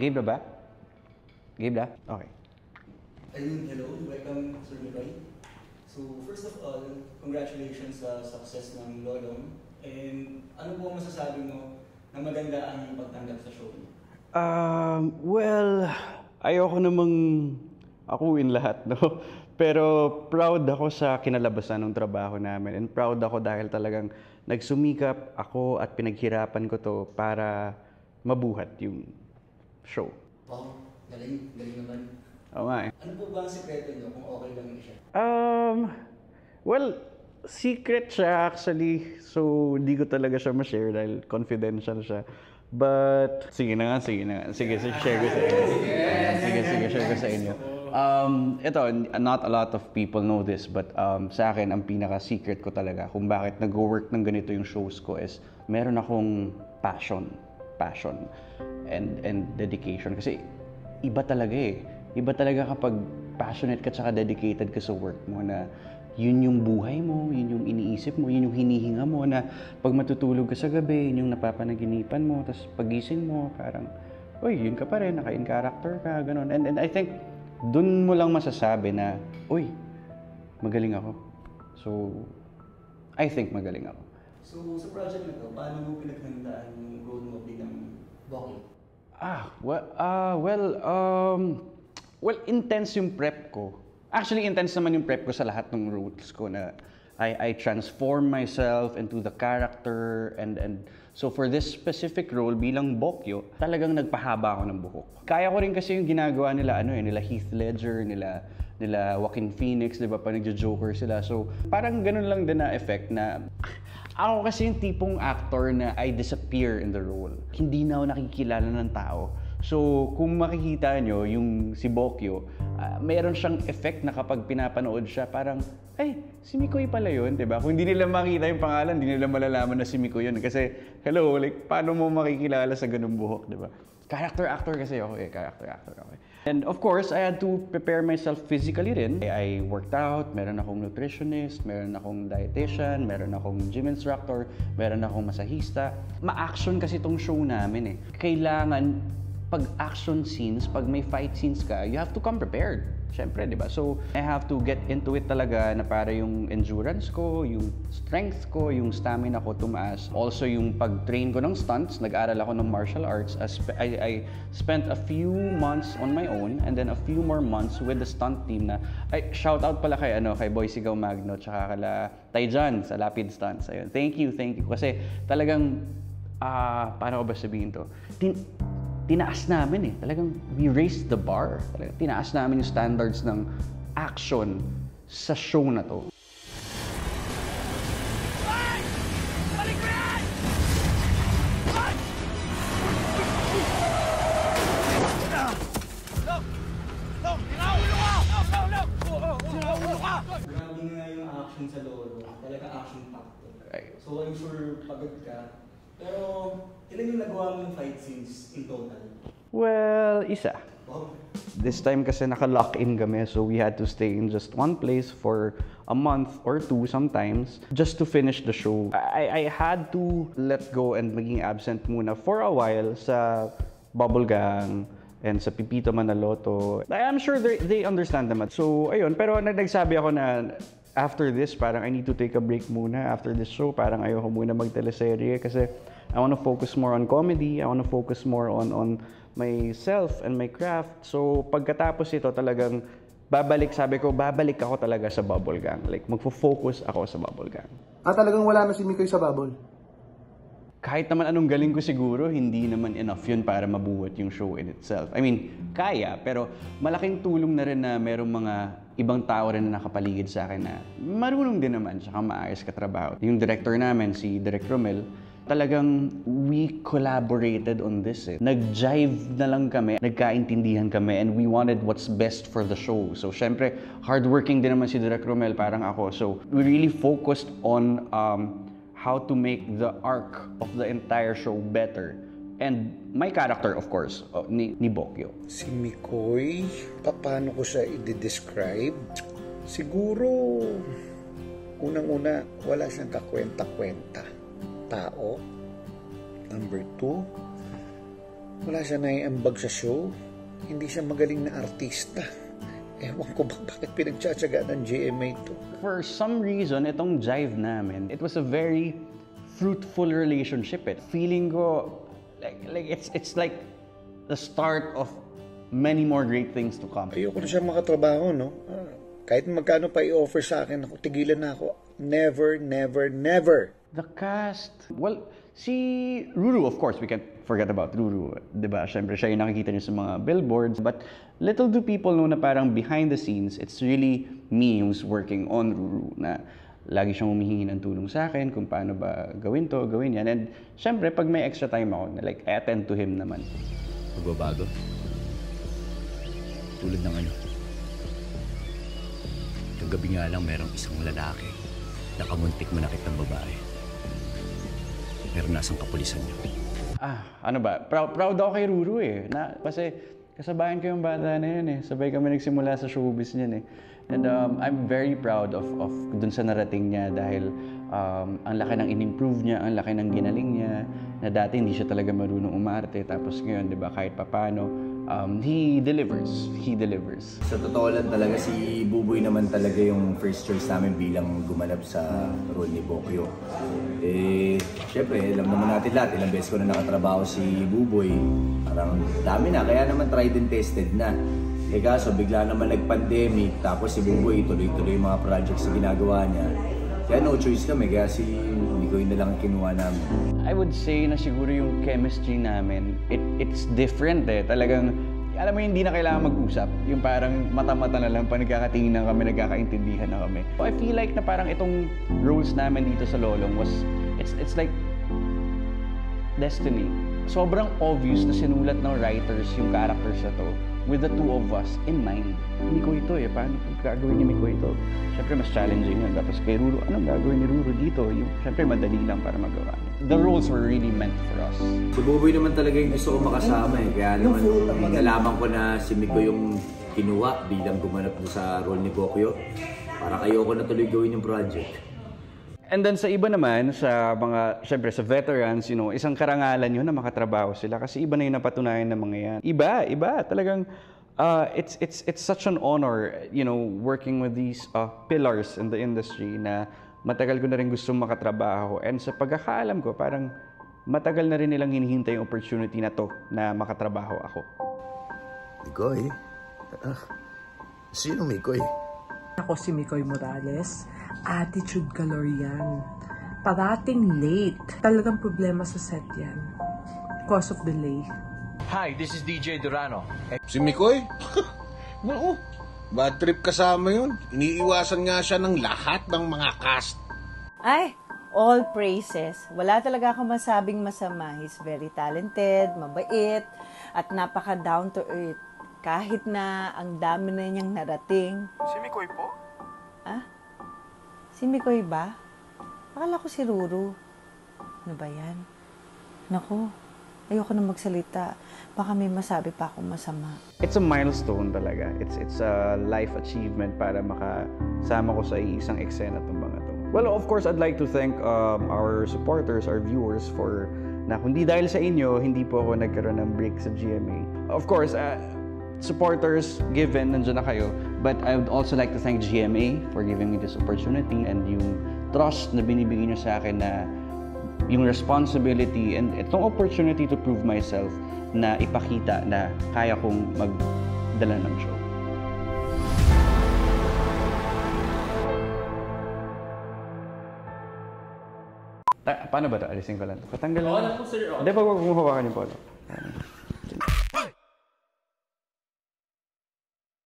Game na ba? Game na? Okay. Ayun, hello. Welcome, Sir Mikoy. So, first of all, congratulations sa success ng Lolong. And ano po masasabi mo na maganda ang pagtanggap sa show? Well, ayoko namang akuin lahat, no? Pero proud ako sa kinalabasan ng trabaho namin. And proud ako dahil talagang nagsumikap ako at pinaghirapan ko to para mabuhat yung show. Wow, galing naman. Oo nga eh. Ano po ba ang sikreto niyo kung okay lang siya? Well, secret siya actually. So, hindi ko talaga siya ma-share dahil confidential siya. But, sige na nga. Sige, share ko sa inyo. Sige, share ko sa inyo. Ito, not a lot of people know this, but sa akin, ang pinaka-secret ko talaga kung bakit nag-work ng ganito yung shows ko is meron akong passion and dedication. Kasi iba talaga eh. Iba talaga kapag passionate ka tsaka dedicated ka sa work mo na yun yung buhay mo, yun yung iniisip mo, yun yung hinihinga mo na pag matutulog ka sa gabi, yun yung napapanaginipan mo, tapos pagising mo, parang, uy, yun ka pa rin, naka-in character ka, ganun. And I think, dun mo lang masasabi na, uy, magaling ako. So, I think magaling ako. So, sa project na to, paano mo pinaghandaan yung role mo bilang Boki? Well, intense yung prep ko. Actually, intense naman yung prep ko sa lahat ng roles ko na I transform myself into the character and so for this specific role bilang Bokyo, talagang nagpahaba ako ng buhok. Kaya ko rin kasi yung ginagawa nila nila Heath Ledger, nila Joaquin Phoenix, 'di ba? Pa nagjo-Joker sila. So, parang ganun lang din na effect na ako kasi yung tipong actor na I disappear in the role. Hindi na ako nakikilala ng tao. So, kung makikita nyo, yung si Bokyo, mayroon siyang effect na kapag pinapanood siya, parang, ay, si Mikoy pala yun, diba? Kung hindi nila makita yung pangalan, hindi nila malalaman na si Mikoy yun. Kasi, hello, like, paano mo makikilala sa ganung buhok, diba? Character actor kasi ako character actor ako. And of course, I had to prepare myself physically rin. I worked out, meron akong nutritionist, meron akong dietitian, meron akong gym instructor, meron akong masahista. Ma-action kasi tong show namin eh. Kailangan pag action scenes, pag may fight scenes ka, you have to come prepared. Siyempre, di ba? So, I have to get into it talaga na para yung endurance ko, yung strength ko, yung stamina ko tumaas. Also, yung pag-train ko ng stunts, nag-aral ako ng martial arts. I spent a few months on my own and then a few more months with the stunt team na, shout out pala kay Boy Sigaw Magno, tsaka kala Tayjan sa Lapid Stunts. Ayun. Thank you. Kasi talagang, paano ko ba sabihin to? Tinaas namin eh. Talagang we raised the bar. Talagang tinaas namin yung standards ng action sa show na to. Grabe nga yung action sa Lolo. Talagang action factor. So, I'm sure pagod ka. Pero, ilan yung nagawa mong fight scenes in total? Well, isa. Wow. This time kasi naka-lock-in kami, so we had to stay in just one place for a month or two sometimes just to finish the show. I had to let go and maging absent muna for a while sa Bubble Gang and sa Pipito Manaloto. I'm sure they understand naman. So, ayun. Pero nagsabi ako na after this, parang I need to take a break muna after this show. Parang ayoko muna mag-teleserye kasi I want to focus more on comedy. I want to focus more on myself and my craft. So, pagkatapos ito talagang babalik ako talaga sa Bubble Gang. Like, magfo-focus ako sa Bubble Gang. Talagang wala na si Mikoy sa Bubble? Kahit naman anong galing ko siguro, hindi naman enough yun para mabuhat yung show in itself. I mean, kaya, pero malaking tulong na rin na merong mga ibang tao rin na nakapaligid sa akin na marunong din naman, tsaka maayos katrabaho. Yung director namin, si Direk Romel, talagang we collaborated on this eh. Nag-jive na lang kami, nagkaintindihan kami, and we wanted what's best for the show. So, syempre, hardworking din naman si Direk Romel, parang ako. So, we really focused on how to make the arc of the entire show better. And my character, of course, ni Bokyo. Si Mikoy, paano ko siya i-describe? Siguro, unang-una, wala siyang kakwenta-kwenta. Tao. Number 2, Wala siya naiambag sa show. Hindi siya magaling na artista. Ewan ko bakit pinagtsatsaga ng GMA to. For some reason, itong jive namin, it was a very fruitful relationship. Feeling ko, like it's like the start of many more great things to come. Ayoko na siya makatrabaho, no? Kahit magkano pa i-offer sa akin, ako tigilan na ako. Never, never, never. The cast, well, si Ruru, of course, we can't forget about Ruru. Diba? Siyempre, siya yung nakikita niyo sa mga billboards. But little do people know na parang behind the scenes, it's really me who's working on Ruru. Na lagi siyang humihingi ng tulong sa akin kung paano ba gawin to, gawin yan. And siyempre, pag may extra time ako, like, I attend to him naman. Magbabago? Tulad ng ano? Kagabi nga lang merong isang lalaki. Nakamuntik manakit ng babae. Pero nasang kapulisan niyo? Ano ba? Proud ako kay Ruru eh. Kasi kasabayan ko yung bata na yun eh. Sabay kami nagsimula sa showbiz niyan eh. And I'm very proud of dun sa narating niya dahil ang laki ng in-improve niya, ang laki ng ginaling niya, na dati hindi siya talaga marunong umarte. Tapos ngayon, di ba, kahit papano, he delivers. He delivers. Sa totoo lang talaga, si Buboy naman talaga yung first choice namin bilang gumanap sa role ni Bokyo. Siyempre, alam naman natin lahat, ilang beses ko na nakatrabaho si Buboy. Parang dami na, kaya naman tried and tested na. Kaso bigla naman nag-pandemic, tapos si Buboy tuloy-tuloy yung mga projects na ginagawa niya. Kaya no choice kami, kaya si Mikoy na lang kinuha namin. I would say na siguro yung chemistry namin, it's different eh. Talagang, alam mo, hindi na kailangan mag-usap. Yung parang mata-mata na lang, pa nagkakatingin na kami, nagkakaintindihan na kami. So I feel like na parang itong roles namin dito sa Lolong was, it's like destiny. Sobrang obvious na sinulat ng writers yung characters na to with the two of us in mind. Miko ito eh, paano gagawin ni Miko ito? Siyempre mas challenging yun. Tapos kay Ruru, anong gagawin ni Ruru dito? Siyempre madali lang para magawa. The roles were really meant for us. Si Buboy naman talaga yung gusto ko makasama eh. Kaya naman nalaman ko na si Miko yung kinuha bilang gumanap sa role ni Bokyo. Parang ayoko na tuloy gawin yung project. And then sa iba naman, sa mga, syempre sa veterans, isang karangalan yun na makatrabaho sila kasi iba na yung napatunayan ng mga yan. Iba. Talagang, it's such an honor, working with these pillars in the industry na matagal ko na rin gusto makatrabaho. And sa pagkakaalam ko, parang matagal na rin nilang hinihintay yung opportunity na to na makatrabaho ako. Mikoy? Sino Mikoy? Ako si Mikoy Morales. Attitude galore yan. Parating late. Talagang problema sa set yan. Cause of delay. Hi, this is DJ Durano. Si Mikoy? Oo. Bad trip kasama yun. Iniiwasan nga siya ng lahat ng mga cast. Ay, all praises. Wala talaga akong masabing masama. He's very talented, mabait, at napaka down to earth. Kahit na ang dami na niyang narating. Si Mikoy po? Si Mikoy ba? Akala ko si Ruru. Ano ba yan? Naku, ayoko na magsalita. Baka may masabi pa akong masama. It's a milestone talaga. It's a life achievement para makasama ko sa isang eksena itong mga to. Well, of course, I'd like to thank our supporters, our viewers for na kundi dahil sa inyo, hindi po ako nagkaroon ng break sa GMA. Of course, supporters given, nandiyan na kayo. But I would also like to thank GMA for giving me this opportunity and yung trust na binibigay niyo sa akin na yung responsibility and itong opportunity to prove myself na ipakita na kaya kong magdala ng show. Paano ba ito? Alisin ko lang. Patanggal lang. Oo lang po, sir. Hindi, pag humahawakan niyo po.